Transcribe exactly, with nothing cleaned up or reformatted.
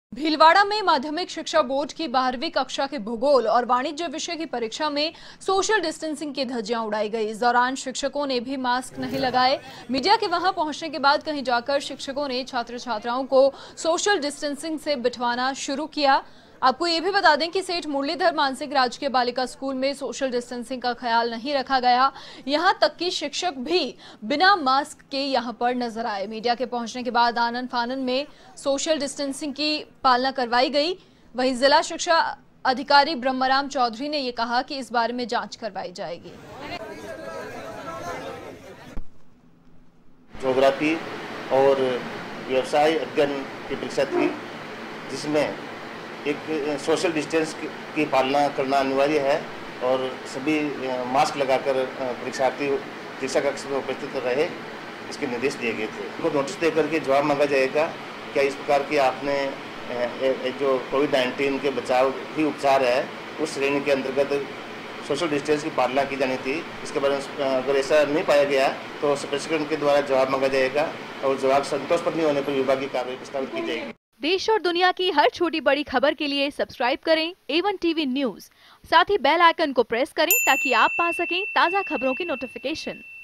भीलवाड़ा में माध्यमिक शिक्षा बोर्ड की बारहवीं कक्षा के भूगोल और वाणिज्य विषय की परीक्षा में सोशल डिस्टेंसिंग की धज्जियां उड़ाई गई। इस दौरान शिक्षकों ने भी मास्क नहीं लगाए। मीडिया के वहां पहुंचने के बाद कहीं जाकर शिक्षकों ने छात्र छात्राओं को सोशल डिस्टेंसिंग से बिठवाना शुरू किया। आपको ये भी बता दें कि सेठ मुरलीधर मानसिक राजकीय बालिका स्कूल में सोशल डिस्टेंसिंग का ख्याल नहीं रखा गया। यहां तक कि शिक्षक भी बिना मास्क के यहां पर नजर आए। मीडिया के पहुंचने के बाद आनन फानन में सोशल डिस्टेंसिंग की पालना करवाई गई। वहीं जिला शिक्षा अधिकारी ब्रह्मराम चौधरी ने यह कहा कि इस बारे में जांच करवाई जाएगी। ज्योग्राफी और व्यवसाय अध्ययन की परीक्षा थी, जिसमें एक सोशल डिस्टेंस की पालना करना अनिवार्य है और सभी मास्क लगाकर परीक्षार्थी परीक्षा कक्ष में उपस्थित रहे, इसके निर्देश दिए गए थे। उनको नोटिस देकर के जवाब मांगा जाएगा क्या इस प्रकार की आपने जो कोविड नाइन्टीन के बचाव की उपचार है उस श्रेणी के अंतर्गत सोशल डिस्टेंस की पालना की जानी थी। इसके बारे में अगर ऐसा नहीं पाया गया तो प्रशिक्षण के द्वारा जवाब मांगा जाएगा और जवाब संतोषप्रद नहीं होने पर विभागीय कार्रवाई प्रस्तावित की जाएगी। देश और दुनिया की हर छोटी बड़ी खबर के लिए सब्सक्राइब करें ए वन टीवी न्यूज़। साथ ही बेल आइकन को प्रेस करें ताकि आप पा सकें ताज़ा खबरों की नोटिफिकेशन।